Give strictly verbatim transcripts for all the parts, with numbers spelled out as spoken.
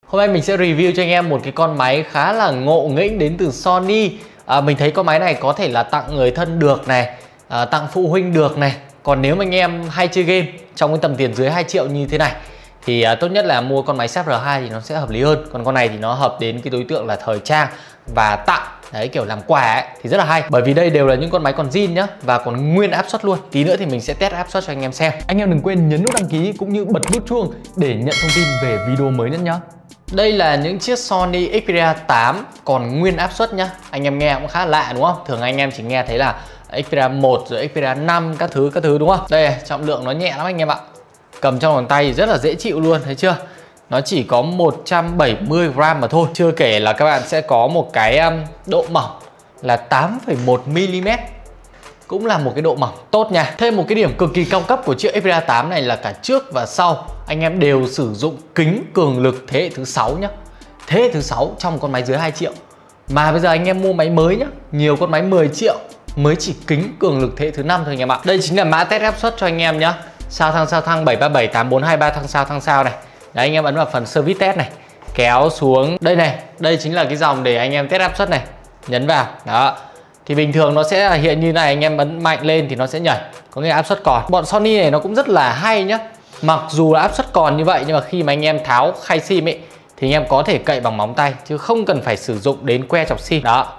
Hôm nay mình sẽ review cho anh em một cái con máy khá là ngộ nghĩnh đến từ Sony. à, Mình thấy con máy này có thể là tặng người thân được này, à, tặng phụ huynh được này. Còn nếu mà anh em hay chơi game trong cái tầm tiền dưới hai triệu như thế này thì à, tốt nhất là mua con máy Sharp R hai thì nó sẽ hợp lý hơn. Còn con này thì nó hợp đến cái đối tượng là thời trang và tặng, đấy, kiểu làm quà ấy, thì rất là hay. Bởi vì đây đều là những con máy còn zin nhá, và còn nguyên áp suất luôn. Tí nữa thì mình sẽ test áp suất cho anh em xem. Anh em đừng quên nhấn nút đăng ký cũng như bật nút chuông để nhận thông tin về video mới nhất nhá. Đây là những chiếc Sony Xperia tám còn nguyên áp suất nhá. Anh em nghe cũng khá lạ đúng không? Thường anh em chỉ nghe thấy là Xperia một rồi Xperia năm các thứ các thứ đúng không? Đây, trọng lượng nó nhẹ lắm anh em ạ. Cầm trong bàn tay rất là dễ chịu luôn, thấy chưa? Nó chỉ có một trăm bảy mươi gram mà thôi. Chưa kể là các bạn sẽ có một cái um, độ mỏng là tám phẩy một mi li mét. Cũng là một cái độ mỏng tốt nha. Thêm một cái điểm cực kỳ cao cấp của chiếc Xperia tám này là cả trước và sau anh em đều sử dụng kính cường lực thế hệ thứ sáu nhá. Thế hệ thứ sáu trong con máy dưới hai triệu. Mà bây giờ anh em mua máy mới nhá, nhiều con máy mười triệu mới chỉ kính cường lực thế hệ thứ năm thôi anh em ạ. Đây chính là mã test áp suất cho anh em nhá. Sao thăng sao thăng bảy ba bảy tám bốn hai ba thăng sao thăng sao này. Đấy, anh em ấn vào phần service test này, kéo xuống đây này. Đây chính là cái dòng để anh em test áp suất này. Nhấn vào, đó. Thì bình thường nó sẽ hiện như này, anh em ấn mạnh lên thì nó sẽ nhảy, có nghĩa là áp suất còn. Bọn Sony này nó cũng rất là hay nhá. Mặc dù là áp suất còn như vậy nhưng mà khi mà anh em tháo khay sim ấy thì anh em có thể cậy bằng móng tay chứ không cần phải sử dụng đến que chọc sim. Đó.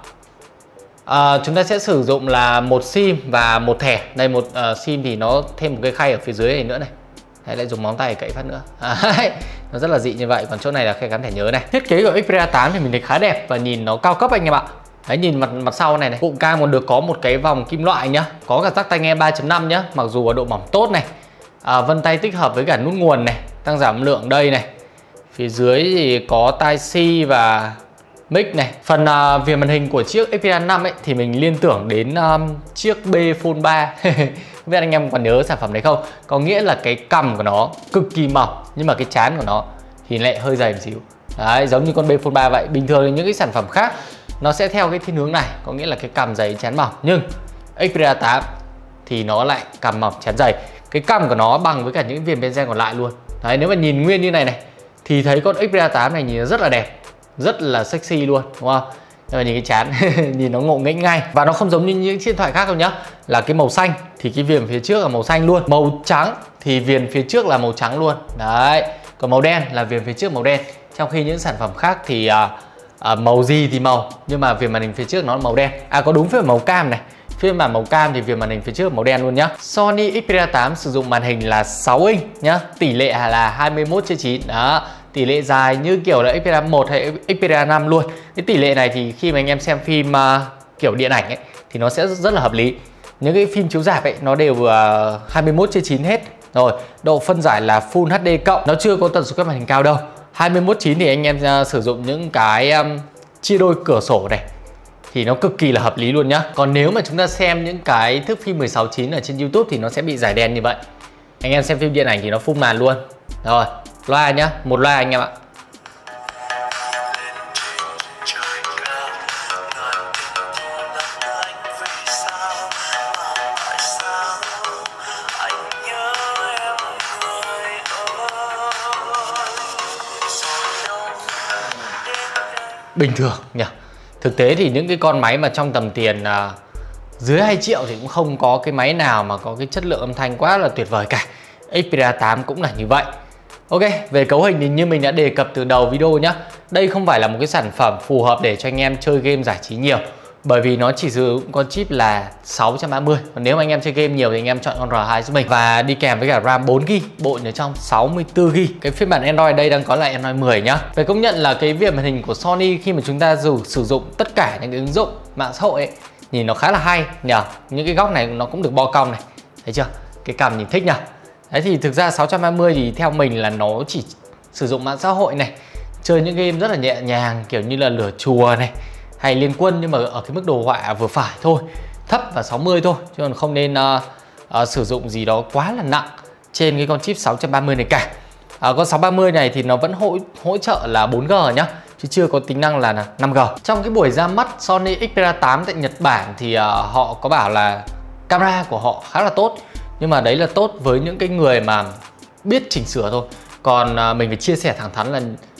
À, chúng ta sẽ sử dụng là một sim và một thẻ. Đây, một uh, sim thì nó thêm một cái khay ở phía dưới này nữa này. Đấy, lại dùng móng tay cậy phát nữa. À, nó rất là dị như vậy. Còn chỗ này là khay gắn thẻ nhớ này. Thiết kế của Xperia tám thì mình thấy khá đẹp và nhìn nó cao cấp anh em ạ. Đấy, nhìn mặt mặt sau này này, cụm cam còn được có một cái vòng kim loại nhá, có cả tắc tai nghe ba chấm năm nhá, mặc dù ở độ mỏng tốt này. À, vân tay tích hợp với cả nút nguồn này, tăng giảm âm lượng đây này. Phía dưới thì có tai C và mic này. Phần uh, viền màn hình của chiếc Xperia năm ấy thì mình liên tưởng đến um, chiếc B Fold ba. Không biết anh em còn nhớ sản phẩm đấy không? Có nghĩa là cái cằm của nó cực kỳ mỏng nhưng mà cái trán của nó thì lại hơi dày một xíu. Đấy, giống như con B Fold ba vậy. Bình thường thì những cái sản phẩm khác nó sẽ theo cái thiên hướng này, có nghĩa là cái cằm dày trán mỏng. Nhưng Xperia tám thì nó lại cằm mỏng trán dày. Cái cằm của nó bằng với cả những viền benzen còn lại luôn. Đấy, nếu mà nhìn nguyên như này này thì thấy con Xperia tám này nhìn rất là đẹp, rất là sexy luôn, đúng không? Nhưng mà nhìn cái trán nhìn nó ngộ nghĩnh ngay. Và nó không giống như những chiếc điện thoại khác đâu nhá. Là cái màu xanh thì cái viền phía trước là màu xanh luôn. Màu trắng thì viền phía trước là màu trắng luôn. Đấy. Còn màu đen là viền phía trước màu đen. Trong khi những sản phẩm khác thì à, à, màu gì thì màu, nhưng mà viền màn hình phía trước nó là màu đen. À, có đúng phiên bản màu cam này. Phiên bản màu cam thì viền màn hình phía trước màu đen luôn nhá. Sony Xperia tám sử dụng màn hình là sáu inch nhá. Tỷ lệ là hai mươi mốt trên chín. Đó. Tỷ lệ dài như kiểu là Xperia một hay Xperia năm luôn. Cái tỷ lệ này thì khi mà anh em xem phim uh, kiểu điện ảnh ấy thì nó sẽ rất là hợp lý. Những cái phim chiếu rạp ấy nó đều uh, hai mươi mốt trên chín hết. Rồi, độ phân giải là Full hát đê cộng. Nó chưa có tần số quét màn hình cao đâu. hai mươi mốt chín thì anh em uh, sử dụng những cái um, chia đôi cửa sổ này thì nó cực kỳ là hợp lý luôn nhá. Còn nếu mà chúng ta xem những cái thước phim mười sáu chín ở trên YouTube thì nó sẽ bị giải đen như vậy. Anh em xem phim điện ảnh thì nó full màn luôn. Rồi, loa nhá, một loa anh em ạ. Bình thường nhỉ. Thực tế thì những cái con máy mà trong tầm tiền uh, dưới hai triệu thì cũng không có cái máy nào mà có cái chất lượng âm thanh quá là tuyệt vời cả. Xperia tám cũng là như vậy. Ok, về cấu hình thì như mình đã đề cập từ đầu video nhá. Đây không phải là một cái sản phẩm phù hợp để cho anh em chơi game giải trí nhiều, bởi vì nó chỉ sử dụng con chip là sáu trăm ba mươi. Còn nếu mà anh em chơi game nhiều thì anh em chọn con R hai giúp mình. Và đi kèm với cả RAM bốn gi ga bai, bộ nhớ trong sáu mươi tư gi ga bai. Cái phiên bản Android đây đang có là Android mười nhá. Phải công nhận là cái viền màn hình của Sony khi mà chúng ta dù sử dụng tất cả những cái ứng dụng mạng xã hội ấy, nhìn nó khá là hay nhỉ. Những cái góc này nó cũng được bo cong này. Thấy chưa? Cái cằm nhìn thích nhỉ. Đấy, thì thực ra sáu trăm ba mươi thì theo mình là nó chỉ sử dụng mạng xã hội này, chơi những game rất là nhẹ nhàng kiểu như là lửa chùa này hay liên quân, nhưng mà ở cái mức đồ họa vừa phải thôi, thấp và sáu mươi thôi, chứ còn không nên uh, uh, sử dụng gì đó quá là nặng trên cái con chip sáu trăm ba mươi này cả. uh, Con sáu trăm ba mươi này thì nó vẫn hỗ, hỗ trợ là bốn G nhá, chứ chưa có tính năng là năm G. Trong cái buổi ra mắt Sony Xperia tám tại Nhật Bản thì uh, họ có bảo là camera của họ khá là tốt, nhưng mà đấy là tốt với những cái người mà biết chỉnh sửa thôi. Còn uh, mình phải chia sẻ thẳng thắn là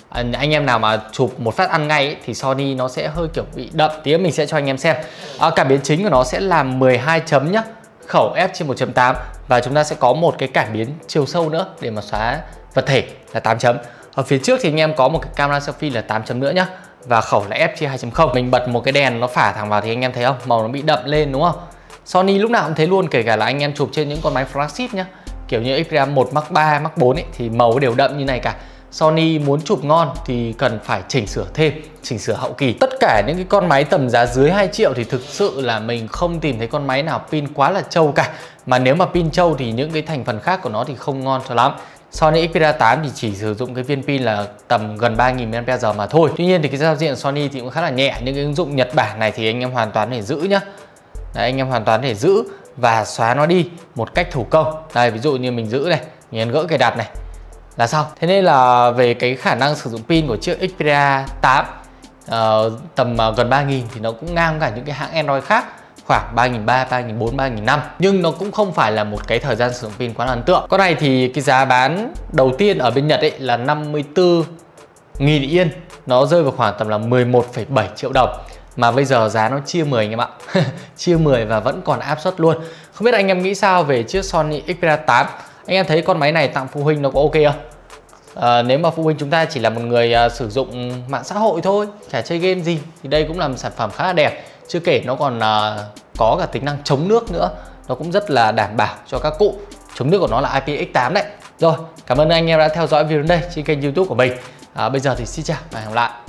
à, anh em nào mà chụp một phát ăn ngay ấy, thì Sony nó sẽ hơi kiểu bị đậm. Tí mình sẽ cho anh em xem. à, Cảm biến chính của nó sẽ là mười hai chấm nhá, khẩu f trên một chấm tám, và chúng ta sẽ có một cái cảm biến chiều sâu nữa để mà xóa vật thể là tám chấm. Ở phía trước thì anh em có một cái camera selfie là tám chấm nữa nhá, và khẩu là f chia hai chấm không. Mình bật một cái đèn nó phả thẳng vào thì anh em thấy không, màu nó bị đậm lên đúng không? Sony lúc nào cũng thế luôn, kể cả là anh em chụp trên những con máy flagship nhá, kiểu như Xperia một, Mark ba, Mark bốn ấy, thì màu đều đậm như này cả. Sony muốn chụp ngon thì cần phải chỉnh sửa thêm, chỉnh sửa hậu kỳ. Tất cả những cái con máy tầm giá dưới hai triệu thì thực sự là mình không tìm thấy con máy nào pin quá là trâu cả. Mà nếu mà pin trâu thì những cái thành phần khác của nó thì không ngon cho lắm. Sony Xperia tám thì chỉ sử dụng cái viên pin là tầm gần ba nghìn mAh mà thôi. Tuy nhiên thì cái giao diện Sony thì cũng khá là nhẹ. Những cái ứng dụng Nhật Bản này thì anh em hoàn toàn có thể giữ nhá. Đấy, anh em hoàn toàn có thể giữ và xóa nó đi một cách thủ công. Đây, ví dụ như mình giữ này, mình ấn gỡ cài đặt này là xong. Thế nên là về cái khả năng sử dụng pin của chiếc Xperia tám uh, tầm uh, gần ba nghìn thì nó cũng ngang cả những cái hãng Android khác, khoảng ba nghìn ba trăm, ba nghìn bốn trăm, ba nghìn năm trăm. Nhưng nó cũng không phải là một cái thời gian sử dụng pin quá là ấn tượng. Con này thì cái giá bán đầu tiên ở bên Nhật ấy là năm mươi tư nghìn yên, nó rơi vào khoảng tầm là mười một phẩy bảy triệu đồng. Mà bây giờ giá nó chia mười anh em ạ. Chia mười và vẫn còn áp suất luôn. Không biết anh em nghĩ sao về chiếc Sony Xperia tám? Anh em thấy con máy này tặng phụ huynh nó có ok không? À, nếu mà phụ huynh chúng ta chỉ là một người uh, sử dụng mạng xã hội thôi, chả chơi game gì, thì đây cũng là một sản phẩm khá là đẹp. Chưa kể nó còn uh, có cả tính năng chống nước nữa. Nó cũng rất là đảm bảo cho các cụ. Chống nước của nó là I P X tám đấy. Rồi, cảm ơn anh em đã theo dõi video đến đây trên kênh YouTube của mình. à, Bây giờ thì xin chào và hẹn gặp lại.